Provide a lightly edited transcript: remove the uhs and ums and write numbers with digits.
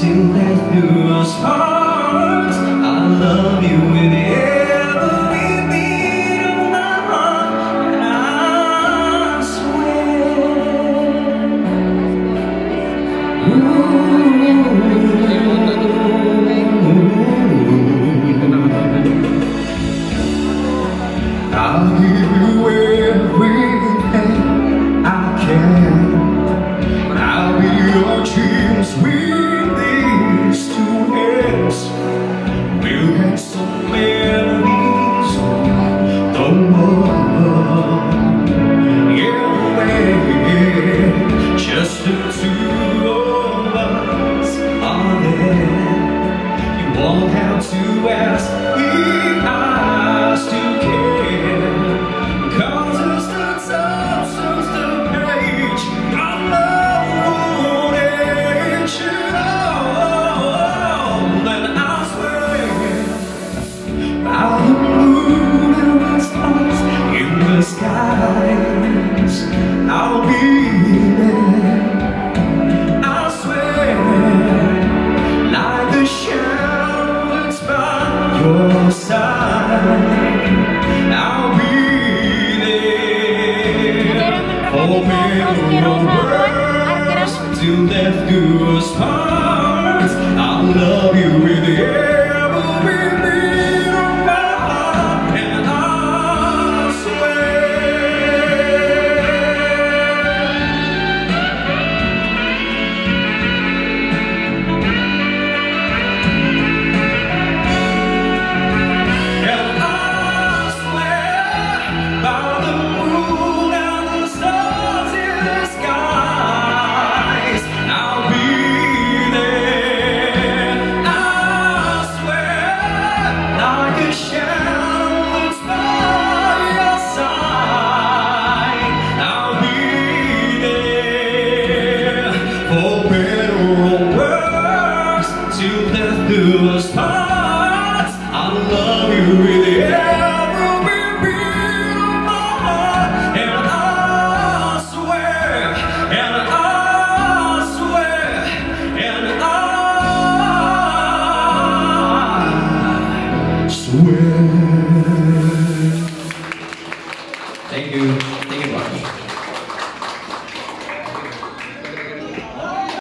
till death do us part. I love you with every beat of my heart, and I swear, I'll give you everything I can. I'll be your dreams with these two hands. We'll get some memories on the wall. Yeah, just the two of us are there. You won't have to ask if I still care, 'cause it's the substance, the page of love age and all. And I swear, by the moon and the stars in the skies, I'll be there. I swear, like the shadows by your side, I'll be there. Hoping the worst till death do us part. I'll love you with every beat of my heart, and I till death do us part. I love you.